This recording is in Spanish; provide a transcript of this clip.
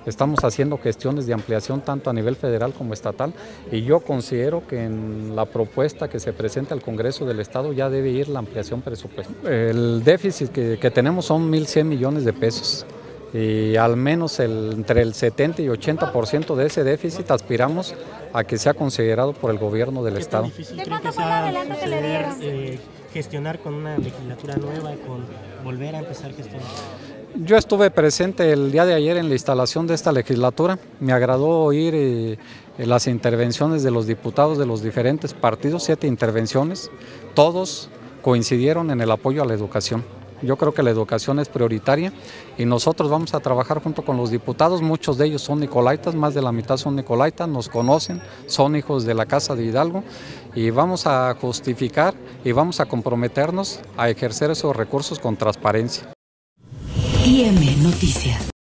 Estamos haciendo gestiones de ampliación tanto a nivel federal como estatal y yo considero que en la propuesta que se presenta al Congreso del Estado ya debe ir la ampliación presupuestal. El déficit que tenemos son 1.100 millones de pesos y al menos entre el 70 y 80% de ese déficit aspiramos a que sea considerado por el gobierno del Estado. ¿Qué tan difícil creen que sea gestionar con una legislatura nueva y con volver a empezar a gestionar? Yo estuve presente el día de ayer en la instalación de esta legislatura. Me agradó oír las intervenciones de los diputados de los diferentes partidos, 7 intervenciones. Todos coincidieron en el apoyo a la educación. Yo creo que la educación es prioritaria y nosotros vamos a trabajar junto con los diputados. Muchos de ellos son nicolaitas, más de la mitad son nicolaitas, nos conocen, son hijos de la Casa de Hidalgo y vamos a justificar y vamos a comprometernos a ejercer esos recursos con transparencia. IM Noticias.